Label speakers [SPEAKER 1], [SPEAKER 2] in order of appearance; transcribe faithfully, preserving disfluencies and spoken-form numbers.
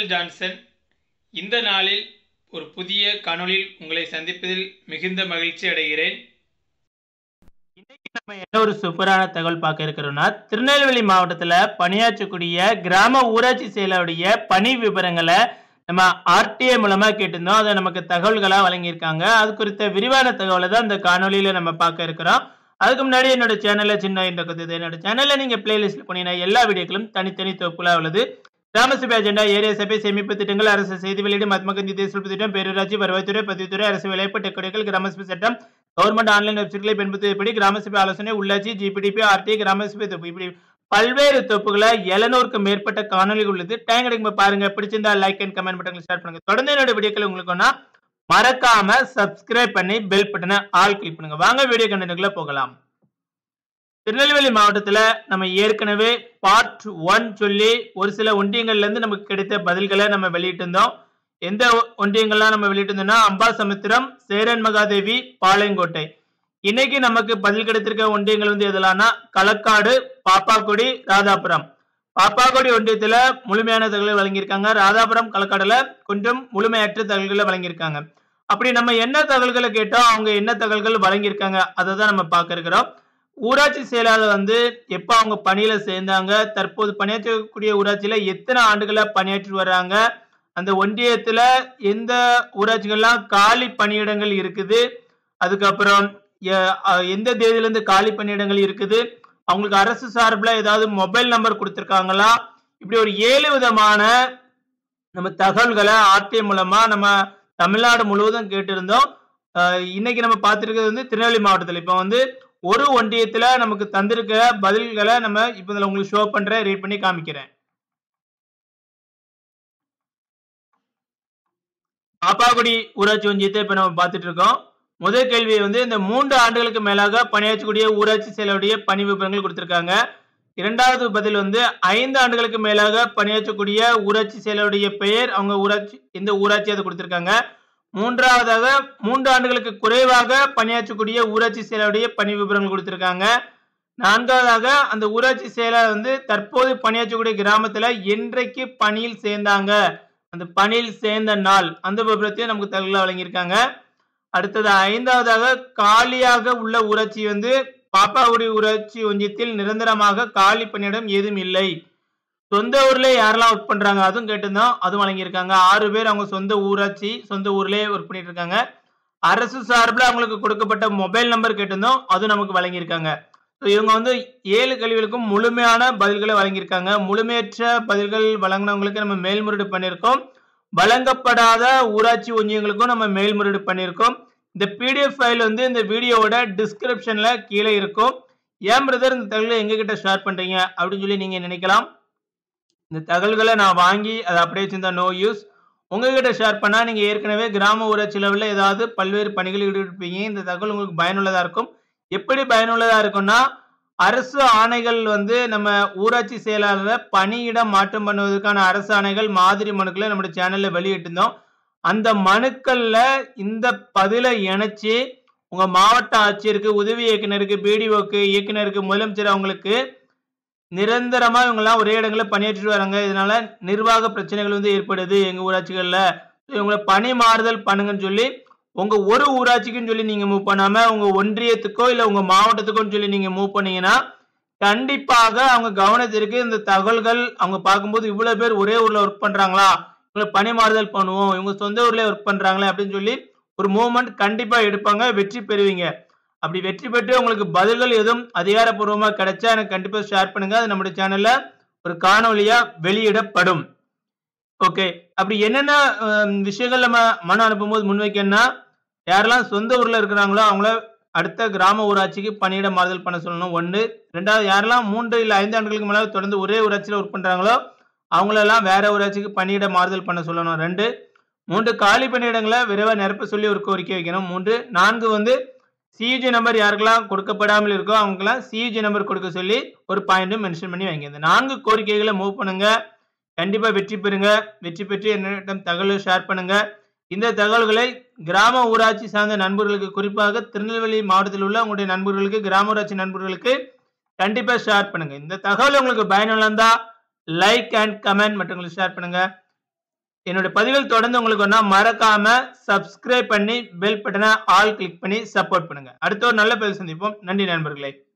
[SPEAKER 1] உங்கள் ஜான்சன். இந்த நாளில் ஒரு புதிய காணொளியில் உங்களை சந்திப்பதில் மிகுந்த மகிழ்ச்சி அடைகிறேன். இன்னைக்கு நம்ம என்ன ஒரு சூப்பரான தகவல் பார்க்க இருக்கிறோம்னா, திருநெல்வேலி மாவட்டத்தில் பணியாற்றக்கூடிய கிராம ஊராட்சி செயலருடைய பணி விவரங்களை நம்ம ஆர்டிஏ மூலமா கேட்டிருந்தோம். அதை நமக்கு தகவல்களா வழங்கியிருக்காங்க. அது குறித்த விரிவான தகவலை தான் இந்த காணொலியில நம்ம பார்க்க இருக்கிறோம். அதுக்கு முன்னாடி என்னோட சேனல்ல சின்ன இருக்குது. என்னோட சேனல்ல நீங்க பிளேலிஸ்ட்ல போனீங்கன்னா எல்லா வீடியோக்களும் தனித்தனி தொகுப்புகளா உள்ளது. கிராம சபை அஜெண்டா, ஏரியா சபை, சேமிப்பு திட்டங்கள், அரசு செய்தி வெளியீடு, மகாத்மா காந்தி தேசிய திட்டம், பேரூராட்சி, வருவாய்த்துறை, பதிவுத்துறை, அரசு வேலைவாய்ப்பு, டெக்கோடிக்கல், கிராம சபை சட்டம், கவர்மெண்ட் ஆன்லைன் வெப்சைட்களை பயன்படுத்தி கிராம சபை ஆலோசனை, உள்ளாட்சி, ஜிபிடிபி, ஆர்டி, கிராம சபை தொகுப்பு, இப்படி பல்வேறு தொகுப்புகளை எழுநூறுக்கும் மேற்பட்ட காணொலிகள் உள்ளது. டைம் கிடைக்கும் பாருங்க. பிடிச்சிருந்தா லைக் அண்ட் கமெண்ட் பட்டன்ல ஷேர் பண்ணுங்க. தொடர்ந்து என்னோட வீடியோக்கள் உங்களுக்கு ஒன்னா மறக்காம சப்ஸ்கிரைப் பண்ணி பெல் பட்டனை ஆல் கிளிக் பண்ணுங்க. வாங்க வீடியோ கண்டென்ட்குள்ள போகலாம். திருநெல்வேலி மாவட்டத்தில் நம்ம ஏற்கனவே பார்ட் ஒன் சொல்லி ஒரு சில ஒன்றியங்கள்ல இருந்து நமக்கு கிடைத்த பதில்களை நம்ம வெளியிட்டிருந்தோம். எந்த ஒன்றியங்கள்லாம் நம்ம வெளியிட்டிருந்தோம்னா, அம்பாசமுத்திரம், சேரன் மகாதேவி, பாளையங்கோட்டை. இன்னைக்கு நமக்கு பதில் கிடைத்திருக்க ஒன்றியங்கள் வந்து எதெல்லாம்னா, களக்காடு, பாப்பாக்குடி, ராதாபுரம். பாப்பாக்குடி ஒன்றியத்துல முழுமையான தகவல்கள் வழங்கியிருக்காங்க. ராதாபுரம், களக்காடுல கொஞ்சம் முழுமையற்ற தகவல்களை வழங்கியிருக்காங்க. அப்படி நம்ம என்ன தகவல்களை கேட்டோம், அவங்க என்ன தகவல்கள் வழங்கியிருக்காங்க, அதை தான் நம்ம பார்க்க இருக்கிறோம். ஊராட்சி செயலாளர் வந்து எப்ப அவங்க பணியில சேர்ந்தாங்க, தற்போது பணியாற்றக்கூடிய ஊராட்சியில எத்தனை ஆண்டுகளா பணியாற்றி வர்றாங்க, அந்த ஒன்றியத்துல எந்த ஊராட்சிகள்லாம் காலி பணியிடங்கள் இருக்குது, அதுக்கப்புறம் எந்த தேதியில இருந்து காலி பணியிடங்கள் இருக்குது, அவங்களுக்கு அரசு சார்பில் ஏதாவது மொபைல் நம்பர் கொடுத்திருக்காங்களா, இப்படி ஒரு ஏழு விதமான நம்ம தகவல்களை ஆர்டிஐ மூலமா நம்ம தமிழ்நாடு முழுவதும் கேட்டிருந்தோம். இன்னைக்கு நம்ம பார்த்திருக்கிறது வந்து திருநெல்வேலி மாவட்டத்தில். இப்போ வந்து ஒரு ஒன்றியத்துல நமக்கு தந்திருக்க பதில்களை நம்ம இப்ப இதுல உங்களுக்கு ஷோ பண்றேன், ரீட் பண்ணி காமிக்கிறேன். பாப்பாக்குடி ஊராட்சி ஒன்றியத்தை இப்ப நம்ம பார்த்துட்டு இருக்கோம். முதல் கேள்வி வந்து, இந்த மூன்று ஆண்டுகளுக்கு மேலாக பணியாற்றக்கூடிய ஊராட்சி செயலருடைய பணி விவரங்கள் கொடுத்திருக்காங்க. இரண்டாவது பதில் வந்து, ஐந்து ஆண்டுகளுக்கு மேலாக பணியாற்றக்கூடிய ஊராட்சி செயலருடைய பெயர், அவங்க ஊராட்சி எந்த ஊராட்சி அதை கொடுத்திருக்காங்க. மூன்றாவதாக மூன்று ஆண்டுகளுக்கு குறைவாக பணியாற்றக்கூடிய ஊராட்சி செயலருடைய பணி விவரங்கள் கொடுத்திருக்காங்க. நான்காவதாக அந்த ஊராட்சி செயலர் வந்து தற்போது பணியாற்றக்கூடிய கிராமத்துல என்றைக்கு பணியில் சேர்ந்தாங்க, அந்த பணியில் சேர்ந்த நாள், அந்த விவரத்தையும் நமக்கு தகவல் வழங்கியிருக்காங்க. அடுத்தது ஐந்தாவதாக காலியாக உள்ள ஊராட்சி வந்து பாப்பாக்குடி ஊராட்சி ஒன்றியத்தில் நிரந்தரமாக காலி பணியிடம் ஏதும் இல்லை. சொந்த ஊர்ல யாரெல்லாம் ஒர்க் பண்றாங்க அதுவும் கேட்டிருந்தோம், அதுவும் வழங்கியிருக்காங்க. ஆறு பேர் அவங்க சொந்த ஊராட்சி சொந்த ஊர்லயே ஒர்க் பண்ணிட்டு இருக்காங்க. அரசு சார்பில் அவங்களுக்கு கொடுக்கப்பட்ட மொபைல் நம்பர் கேட்டிருந்தோம், அதுவும் நமக்கு வழங்கியிருக்காங்க. இவங்க வந்து ஏழு கேள்விகளுக்கும் முழுமையான பதில்களை வழங்கியிருக்காங்க. முழுமையற்ற பதில்கள் வழங்கினவங்களுக்கு நம்ம மேல்முறையீடு பண்ணியிருக்கோம். வழங்கப்படாத ஊராட்சி ஒன்றியங்களுக்கும் நம்ம மேல்முறையீடு பண்ணியிருக்கோம். இந்த பிடிஎஃப் ஃபைல் வந்து இந்த வீடியோவோட டிஸ்கிரிப்ஷன்ல கீழே இருக்கும். ஏன் பிரதர் இந்த தகவலை எங்க கிட்ட ஷேர் பண்றீங்க அப்படின்னு சொல்லி நீங்க நினைக்கலாம். இந்த தகவல்களை நான் வாங்கி அதை அப்படியே வச்சிருந்தா நோ யூஸ். உங்ககிட்ட ஷேர் பண்ணா நீங்க ஏற்கனவே கிராம ஊராட்சி லெவலில் ஏதாவது பல்வேறு பணிகளில் ஈடுபட்டிருப்பீங்க. இந்த தகவல் உங்களுக்கு பயனுள்ளதா இருக்கும். எப்படி பயனுள்ளதா இருக்கும்னா, அரசு ஆணைகள் வந்து நம்ம ஊராட்சி செயலாளரை பணியிடம் மாற்றம் பண்ணுவதற்கான அரசு ஆணைகள் மாதிரி மனுக்களை நம்ம சேனல்ல வெளியிட்டிருந்தோம். அந்த மனுக்கள்ல இந்த பதிலை இணைச்சு உங்க மாவட்ட ஆட்சியருக்கு, உதவி இயக்குனருக்கு, பிடிஓக்கு, இயக்குனருக்கு, முதலமைச்சர் அவங்களுக்கு நிரந்தரமா இவங்கெல்லாம் ஒரே இடங்கள்ல பணியாற்றிட்டு வராங்க, இதனால நிர்வாக பிரச்சனைகள் வந்து ஏற்படுது எங்க ஊராட்சிகள்ல, இவங்களை பணி மாறுதல் பண்ணுங்கன்னு சொல்லி உங்க ஒரு ஊராட்சிக்குன்னு சொல்லி நீங்க மூவ் பண்ணாம உங்க ஒன்றியத்துக்கோ இல்ல உங்க மாவட்டத்துக்கோன்னு சொல்லி நீங்க மூவ் பண்ணீங்கன்னா கண்டிப்பாக அவங்க கவனத்திற்கு இந்த தகவல்கள் அவங்க பார்க்கும்போது, இவ்வளவு பேர் ஒரே ஊர்ல ஒர்க் பண்றாங்களா, இவங்களை பணி மாறுதல் பண்ணுவோம், இவங்க சொந்த ஊர்ல ஒர்க் பண்றாங்களே அப்படின்னு சொல்லி ஒரு மூவ்மெண்ட் கண்டிப்பா எடுப்பாங்க, வெற்றி பெறுவீங்க. அப்படி வெற்றி பெற்று உங்களுக்கு பதில்கள் எதுவும் அதிகாரப்பூர்வமா கிடைச்சா எனக்கு கண்டிப்பா ஷேர் பண்ணுங்க. அது நம்முடைய சேனல்ல ஒரு காணொலியா வெளியிடப்படும். ஓகே, அப்படி என்னென்ன விஷயங்கள் நம்ம மனு அனுப்பும் போது முன்வைக்கணும்னா, யாரெல்லாம் சொந்த ஊர்ல இருக்கிறாங்களோ அவங்கள அடுத்த கிராம ஊராட்சிக்கு பணியிட மாறுதல் பண்ண சொல்லணும், ஒன்று. ரெண்டாவது, யாரெல்லாம் மூன்று இல்ல ஐந்து ஆண்டுகளுக்கு மேல தொடர்ந்து ஒரே ஊராட்சியில ஒர்க் பண்றாங்களோ அவங்களெல்லாம் வேற ஊராட்சிக்கு பணியிட மாறுதல் பண்ண சொல்லணும், ரெண்டு. மூன்று, காலி பணியிடங்களை விரைவாக நிரப்ப சொல்லி ஒரு கோரிக்கை வைக்கணும், மூன்று. நான்கு வந்து சிஜி நம்பர் யாருக்கெல்லாம் கொடுக்கப்படாமல் இருக்கோ அவங்கெல்லாம் சிஜி நம்பர் கொடுக்க சொல்லி ஒரு பாயிண்ட்டும் மென்ஷன் பண்ணி வைங்க. இந்த நான்கு கோரிக்கைகளை மூவ் பண்ணுங்க, கண்டிப்பா வெற்றி பெறுங்க. வெற்றி பெற்று என்னிடம் தகவல் ஷேர் பண்ணுங்க. இந்த தகவல்களை கிராம ஊராட்சி சார்ந்த நண்பர்களுக்கு, குறிப்பாக திருநெல்வேலி மாவட்டத்தில் உள்ள உங்களுடைய நண்பர்களுக்கு, கிராம ஊராட்சி நண்பர்களுக்கு கண்டிப்பா ஷேர் பண்ணுங்க. இந்த தகவல் உங்களுக்கு பயனுள்ளதா லைக் அண்ட் கமெண்ட் மற்றும் ஷேர் பண்ணுங்க. என்னோட பதிவுகள் தொடர்ந்து உங்களுக்கு ஒண்ணா மறக்காம சப்ஸ்கிரைப் பண்ணி பெல் பட்டனை ஆல் கிளிக் பண்ணி சப்போர்ட் பண்ணுங்க. அடுத்த ஒரு நல்ல பதிவு சந்திப்போம். நன்றி நண்பர்களே.